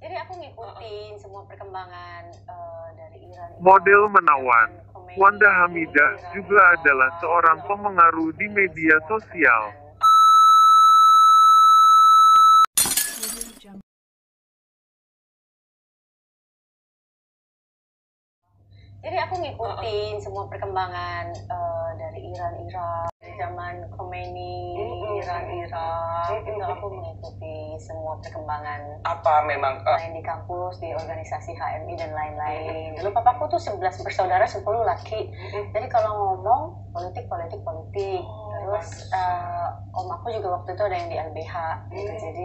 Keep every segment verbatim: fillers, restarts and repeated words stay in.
Jadi aku ngikutin semua perkembangan uh, dari Iran. Model menawan, Wanda Hamidah juga adalah seorang pemengaruh di media sosial. Jadi aku ngikutin semua perkembangan uh, dari Iran, Irak, zaman Khomeini, Iran, Irak, itu aku mengikuti semua perkembangan. Apa memang uh... lain di kampus, di organisasi H M I dan lain-lain. Dulu papaku tuh sebelas bersaudara, sepuluh laki. Jadi kalau ngomong politik, politik, politik. Terus uh, om aku juga waktu itu ada yang di L B H. Gitu. Jadi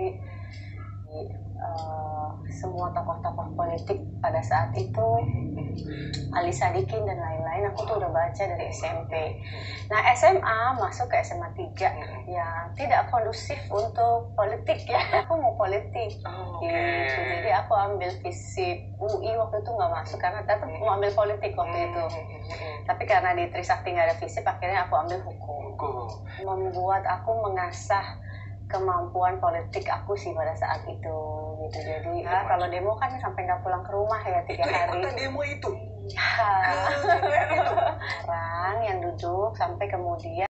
Uh, semua tokoh-tokoh politik pada saat itu, Ali Sadikin dan lain-lain, aku tuh udah baca dari S M P. Nah S M A masuk ke S M A tiga yang tidak kondusif untuk politik ya. Aku mau politik okay. gitu. Jadi aku ambil fisip U I waktu itu nggak masuk karena tetap mau ambil politik waktu itu. Tapi karena di Trisakti nggak ada fisip, akhirnya aku ambil hukum. Membuat aku mengasah kemampuan politik aku sih pada saat itu gitu. Jadi ya, kalau demo kan sampai nggak pulang ke rumah ya tiga hari. Itu demo itu. Ya. Orang yang duduk sampai kemudian